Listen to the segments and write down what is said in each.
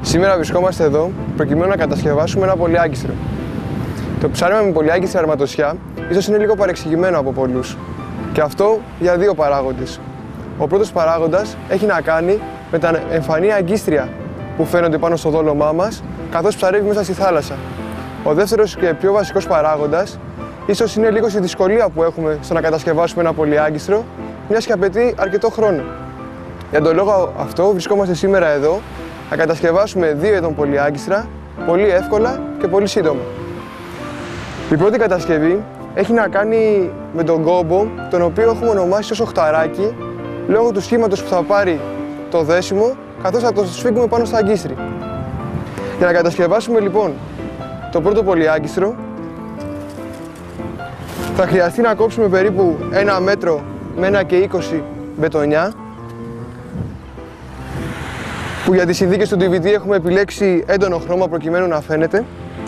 Σήμερα βρισκόμαστε εδώ προκειμένου να κατασκευάσουμε ένα πολυάγκιστρο. Το ψάρεμα με πολυάγκιστρη αρματοσιά ίσως είναι λίγο παρεξηγημένο από πολλούς. Και αυτό για δύο παράγοντες. Ο πρώτος παράγοντας έχει να κάνει με τα εμφανή αγκίστρια που φαίνονται πάνω στο δόλωμά μας, καθώς ψαρεύει μέσα στη θάλασσα. Ο δεύτερος και πιο βασικός παράγοντας ίσως είναι λίγο στη δυσκολία που έχουμε στο να κατασκευάσουμε ένα πολυάγκιστρο, μιας και απαιτεί αρκετό χρόνο. Για τον λόγο αυτό βρισκόμαστε σήμερα εδώ να κατασκευάσουμε δύο ειδών πολυάγκιστρα πολύ εύκολα και πολύ σύντομα. Η πρώτη κατασκευή έχει να κάνει με τον κόμπο, τον οποίο έχουμε ονομάσει ως οχταράκι, λόγω του σχήματος που θα πάρει το δέσιμο, καθώς θα το σφίγγουμε πάνω στα αγκίστρι. Για να κατασκευάσουμε λοιπόν το πρώτο πολυάγκιστρο, θα χρειαστεί να κόψουμε περίπου 1 μέτρο με 1,20 μπετονιά, που για τις συνθήκες του DVD έχουμε επιλέξει έντονο χρώμα προκειμένου να φαίνεται.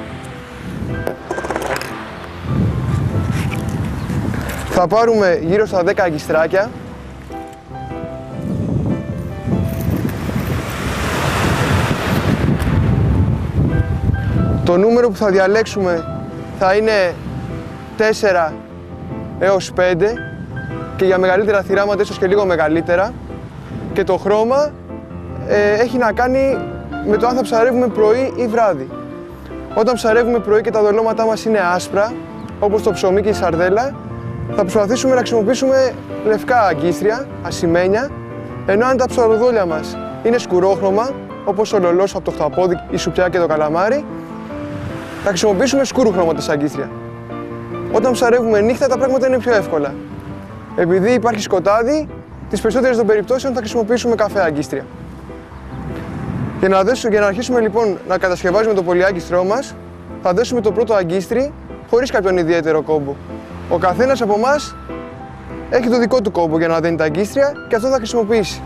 Θα πάρουμε γύρω στα 10 αγκιστράκια. Το νούμερο που θα διαλέξουμε θα είναι 4 έως 5 και για μεγαλύτερα θηράματα ίσως και λίγο μεγαλύτερα. Και το χρώμα έχει να κάνει με το αν θα ψαρεύουμε πρωί ή βράδυ. Όταν ψαρεύουμε πρωί και τα δολώματά μας είναι άσπρα, όπως το ψωμί και η σαρδέλα, θα προσπαθήσουμε να χρησιμοποιήσουμε λευκά αγκίστρια, ασημένια, ενώ αν τα ψαροδόλια μας είναι σκουρόχρωμα, όπως ο λολός από το χταπόδι, η σουπιά και το καλαμάρι, θα χρησιμοποιήσουμε σκούρου χρώματος αγκίστρια. Όταν ψαρεύουμε νύχτα τα πράγματα είναι πιο εύκολα. Επειδή υπάρχει σκοτάδι, τις περισσότερες των περιπτώσεων θα χρησιμοποιήσουμε καφέ αγκίστρια. Για να αρχίσουμε λοιπόν να κατασκευάζουμε το πολυάγκιστρό μας, θα δέσουμε το πρώτο αγκίστρι χωρίς κάποιον ιδιαίτερο κόμπο. Ο καθένας από εμάς έχει το δικό του κόμπο για να δένει τα αγκίστρια και αυτό θα χρησιμοποιήσει.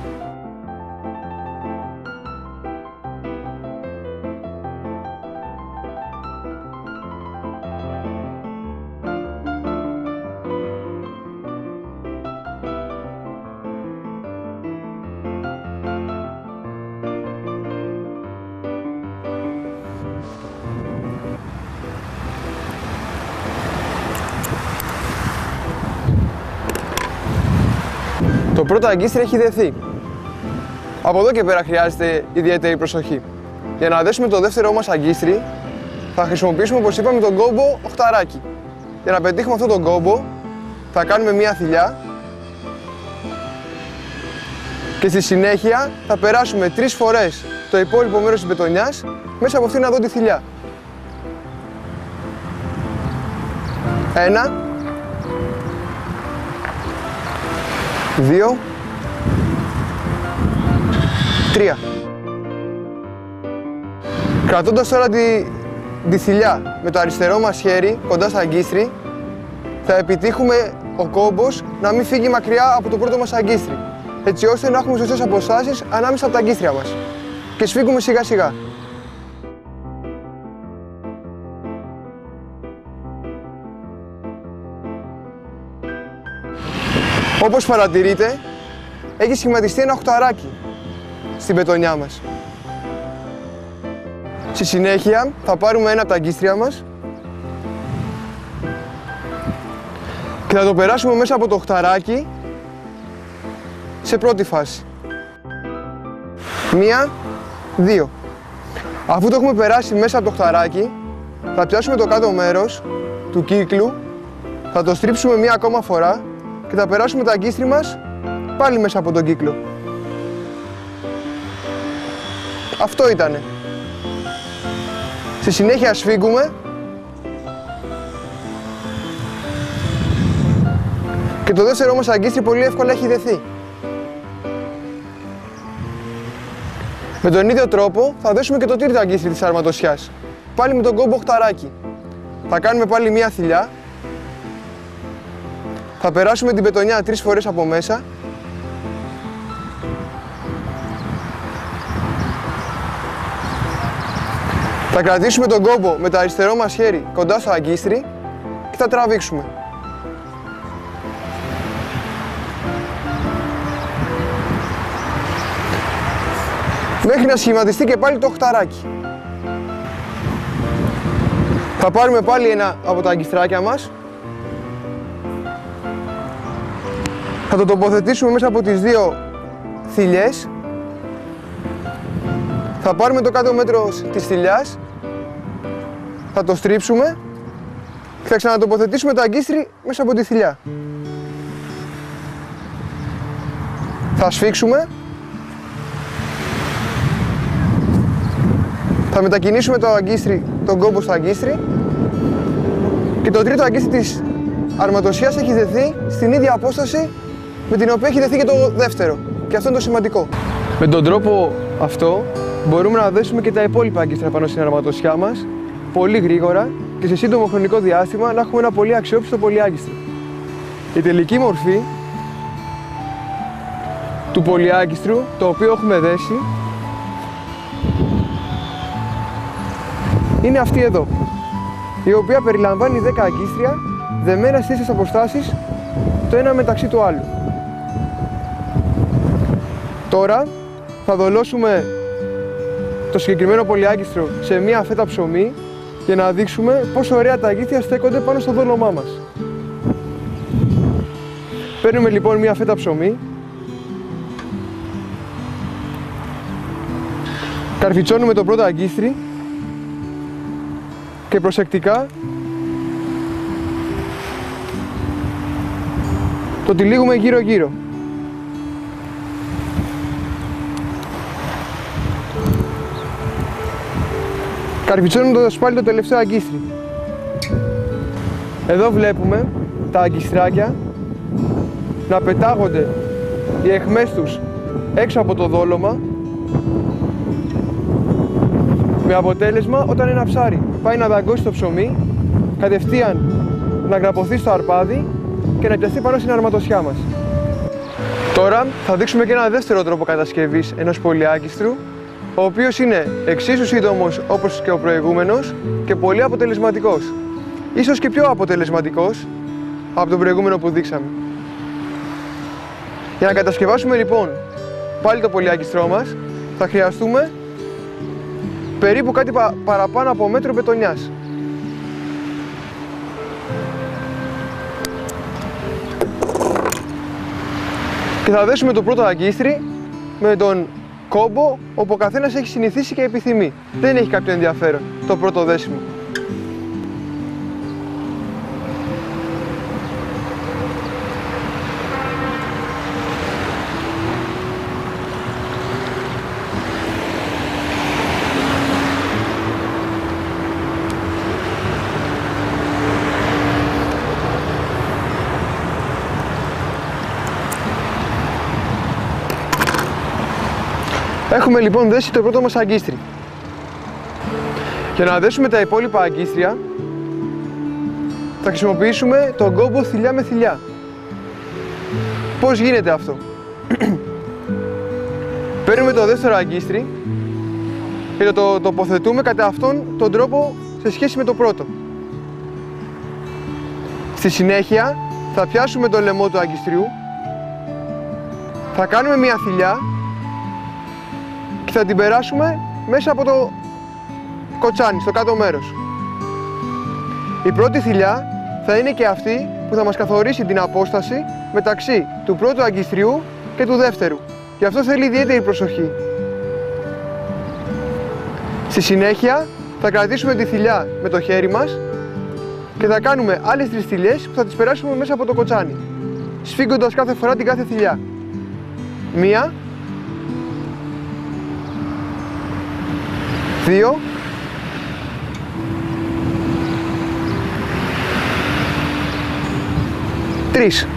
Το πρώτο αγκίστρι έχει δεθεί. Από εδώ και πέρα χρειάζεται ιδιαίτερη προσοχή. Για να δέσουμε το δεύτερό μας αγκίστρι, θα χρησιμοποιήσουμε, όπως είπαμε, τον κόμπο οχταράκι. Για να πετύχουμε αυτόν τον κόμπο, θα κάνουμε μία θηλιά και στη συνέχεια θα περάσουμε 3 φορές το υπόλοιπο μέρος της μπετονιάς μέσα από αυτήν εδώ τη θηλιά. 1, 2, 3. Κρατώντας τώρα τη θηλιά με το αριστερό μας χέρι κοντά στα αγκίστρι, θα επιτύχουμε ο κόμπος να μην φύγει μακριά από το πρώτο μας αγκίστρι, έτσι ώστε να έχουμε σωστές αποστάσεις ανάμεσα από τα αγκίστρια μας και σφίγγουμε σιγά σιγά. Όπως παρατηρείτε, έχει σχηματιστεί ένα οχταράκι στην μπετονιά μας. Στη συνέχεια θα πάρουμε ένα από τα αγκίστρια μας και θα το περάσουμε μέσα από το οχταράκι σε πρώτη φάση. 1, 2. Αφού το έχουμε περάσει μέσα από το οχταράκι, θα πιάσουμε το κάτω μέρος του κύκλου, θα το στρίψουμε μία ακόμα φορά και θα περάσουμε το αγκίστρι μας πάλι μέσα από τον κύκλο. Αυτό ήτανε. Στη συνέχεια σφίγγουμε και το δεύτερο μας αγκίστρι πολύ εύκολα έχει δεθεί. Με τον ίδιο τρόπο θα δέσουμε και το τρίτο αγκίστρι της αρματοσιάς, πάλι με τον κόμπο οχταράκι. Θα κάνουμε πάλι μία θηλιά. Θα περάσουμε την μπετονιά 3 φορές από μέσα. Θα κρατήσουμε τον κόμπο με το αριστερό μας χέρι κοντά στο αγκίστρι και θα τραβήξουμε. μέχρι να σχηματιστεί και πάλι το οχταράκι. Θα πάρουμε πάλι ένα από τα αγκιστράκια μας. Θα το τοποθετήσουμε μέσα από τις δύο θηλιές. Θα πάρουμε το κάτω μέτρο της θηλιάς. Θα το στρίψουμε και θα ξανατοποθετήσουμε το αγκίστρι μέσα από τη θηλιά. Θα σφίξουμε. Θα μετακινήσουμε το αγκίστρι, τον κόμπο στο αγκίστρι. Και το τρίτο αγκίστρι της αρματοσιάς έχει δεθεί στην ίδια απόσταση με την οποία έχει δεθεί και το δεύτερο. Και αυτό είναι το σημαντικό. Με τον τρόπο αυτό μπορούμε να δέσουμε και τα υπόλοιπα αγκίστρα πάνω στην αρματοσιά μας πολύ γρήγορα και σε σύντομο χρονικό διάστημα να έχουμε ένα πολύ αξιόπιστο πολυάγκιστρο. Η τελική μορφή του πολυάγκιστρου, το οποίο έχουμε δέσει, είναι αυτή εδώ, η οποία περιλαμβάνει 10 αγκίστρια δεμένα στις ίσες αποστάσεις το ένα μεταξύ του άλλου. Τώρα θα δολώσουμε το συγκεκριμένο πολυάγκιστρο σε μία φέτα ψωμί για να δείξουμε πόσο ωραία τα αγκίστρια στέκονται πάνω στο δόλωμά μας. Παίρνουμε λοιπόν μία φέτα ψωμί, καρφιτσώνουμε το πρώτο αγκίστρι και προσεκτικά το τυλίγουμε γύρω-γύρω. Καρφιτσώνοντας πάλι το τελευταίο αγκίστρι. Εδώ βλέπουμε τα αγκιστράκια να πετάγονται οι αιχμές τους έξω από το δόλωμα, με αποτέλεσμα όταν ένα ψάρι πάει να δαγκώσει το ψωμί, κατευθείαν να γραπωθεί στο αρπάδι και να πιαστεί πάνω στην αρματοσιά μας. Τώρα θα δείξουμε και ένα δεύτερο τρόπο κατασκευής ενός πολυάγκιστρου, ο οποίος είναι εξίσου σύντομος όπως και ο προηγούμενος και πολύ αποτελεσματικός. Ίσως και πιο αποτελεσματικός από τον προηγούμενο που δείξαμε. Για να κατασκευάσουμε λοιπόν πάλι το πολυάγκιστρό μας, θα χρειαστούμε περίπου κάτι παραπάνω από μέτρο μπετονιάς. Και θα δέσουμε το πρώτο αγκίστρι με τον κόμπο όπου ο καθένας έχει συνηθίσει και επιθυμεί. Δεν έχει κάποιο ενδιαφέρον το πρώτο δέσιμο. Έχουμε λοιπόν δέσει το πρώτο μας αγκίστρι. Για να δέσουμε τα υπόλοιπα αγκίστρια θα χρησιμοποιήσουμε τον κόμπο θηλιά με θηλιά. Πώς γίνεται αυτό? Παίρνουμε το δεύτερο αγκίστρι και το τοποθετούμε κατά αυτόν τον τρόπο σε σχέση με το πρώτο. Στη συνέχεια θα πιάσουμε το λαιμό του αγκιστριού, θα κάνουμε μια θηλιά και θα την περάσουμε μέσα από το κοτσάνι, στο κάτω μέρος. Η πρώτη θηλιά θα είναι και αυτή που θα μας καθορίσει την απόσταση μεταξύ του πρώτου αγκιστριού και του δεύτερου. Γι' αυτό θέλει ιδιαίτερη προσοχή. Στη συνέχεια θα κρατήσουμε τη θηλιά με το χέρι μας και θα κάνουμε άλλες 3 θηλιές που θα τις περάσουμε μέσα από το κοτσάνι, σφίγγοντας κάθε φορά την κάθε θηλιά. 1, 2, 3.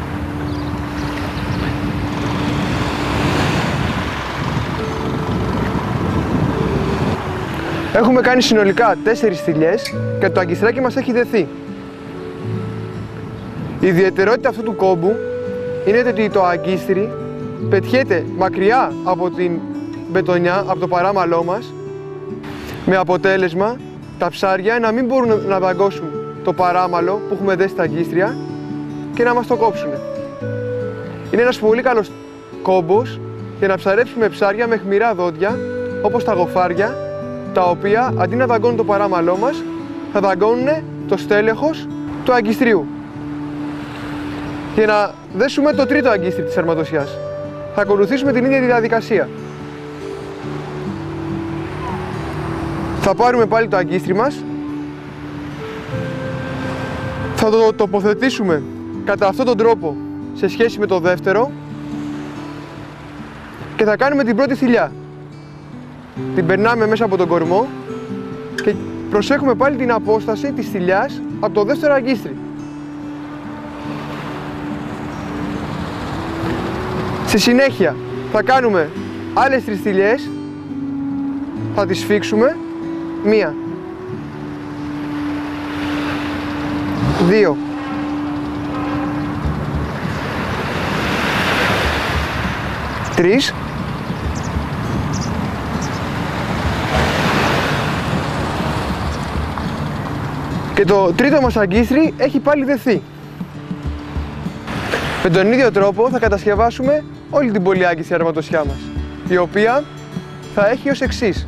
Έχουμε κάνει συνολικά 4 θηλιές και το αγκιστράκι μας έχει δεθεί. Η ιδιαιτερότητα αυτού του κόμπου είναι ότι το αγκίστρι πετιέται μακριά από την μπετονιά, από το παράμαλό μας, με αποτέλεσμα τα ψάρια να μην μπορούν να δαγκώσουν το παράμαλο που έχουμε δέσει στα αγκίστρια και να μας το κόψουν. Είναι ένας πολύ καλός κόμπος για να ψαρέψουμε ψάρια με χμηρά δόντια όπως τα γοφάρια, τα οποία αντί να δαγκώνουν το παράμαλό μας, θα δαγκώνουν το στέλεχος του αγκιστρίου. Για να δέσουμε το τρίτο αγκίστρι της αρματοσιάς, θα ακολουθήσουμε την ίδια τη διαδικασία. Θα πάρουμε πάλι το αγκίστρι μας, θα το τοποθετήσουμε κατά αυτόν τον τρόπο σε σχέση με το δεύτερο και θα κάνουμε την πρώτη θηλιά. Την περνάμε μέσα από τον κορμό και προσέχουμε πάλι την απόσταση της θηλιάς από το δεύτερο αγκίστρι. Στη συνέχεια θα κάνουμε άλλες 3 θηλιές, θα τις σφίξουμε, 1, 2, 3 και το τρίτο μας αγκίστρι έχει πάλι δεθεί. Με τον ίδιο τρόπο θα κατασκευάσουμε όλη την πολυάγκιστρη αρματοσιά μας, η οποία θα έχει ως εξής.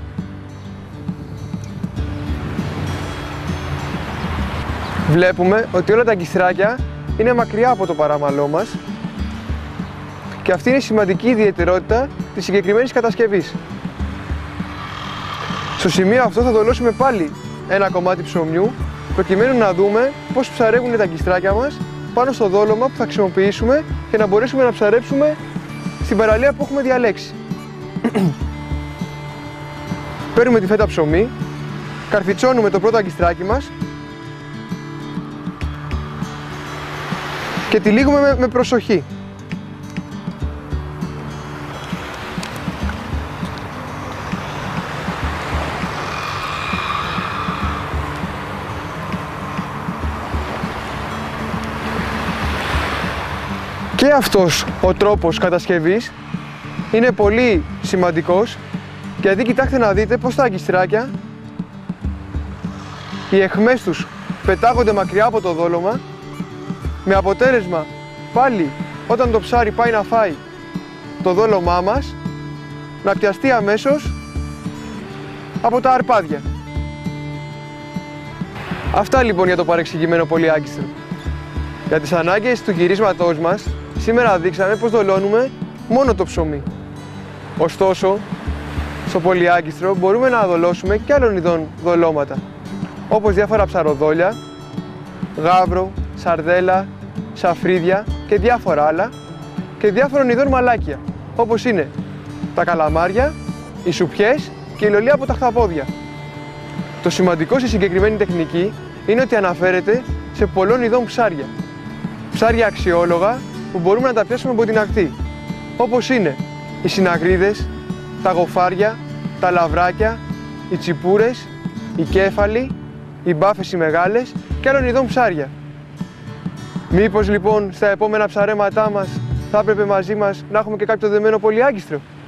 Βλέπουμε ότι όλα τα αγκιστράκια είναι μακριά από το παράμαλό μας και αυτή είναι η σημαντική ιδιαιτερότητα της συγκεκριμένης κατασκευής. Στο σημείο αυτό θα δολώσουμε πάλι ένα κομμάτι ψωμιού προκειμένου να δούμε πώς ψαρεύουν τα αγκιστράκια μας πάνω στο δόλωμα που θα χρησιμοποιήσουμε και να μπορέσουμε να ψαρέψουμε στην παραλία που έχουμε διαλέξει. Παίρνουμε τη φέτα ψωμί, καρφιτσώνουμε το πρώτο αγκιστράκι μας και τυλίγουμε με προσοχή. Και αυτός ο τρόπος κατασκευής είναι πολύ σημαντικός, γιατί κοιτάξτε να δείτε πως τα αγκιστράκια, οι αιχμές τους πετάγονται μακριά από το δόλωμα, με αποτέλεσμα πάλι όταν το ψάρι πάει να φάει το δόλωμά μας να πιαστεί αμέσως από τα αρπάδια. Αυτά λοιπόν για το παρεξηγημένο πολυάγκιστρο. Για τις ανάγκες του γυρίσματός μας, σήμερα δείξαμε πως δολώνουμε μόνο το ψωμί. Ωστόσο, στο πολυάγκιστρο μπορούμε να δολώσουμε και άλλων ειδών δολώματα, όπως διάφορα ψαροδόλια, γάβρο, σαρδέλα, σαφρίδια και διάφορα άλλα και διάφορων ειδών μαλάκια, όπως είναι τα καλαμάρια, οι σουπιές και η λολία από τα χταπόδια. Το σημαντικό στη συγκεκριμένη τεχνική είναι ότι αναφέρεται σε πολλών ειδών ψάρια. Ψάρια αξιόλογα που μπορούμε να τα πιάσουμε από την ακτή, όπως είναι οι συναγρίδες, τα γοφάρια, τα λαβράκια, οι τσιπούρες, οι κέφαλοι, οι μπάφες οι μεγάλες και άλλων ειδών ψάρια. Μήπως λοιπόν στα επόμενα ψαρέματά μας θα έπρεπε μαζί μας να έχουμε και κάποιο δεμένο πολυάγκιστρο?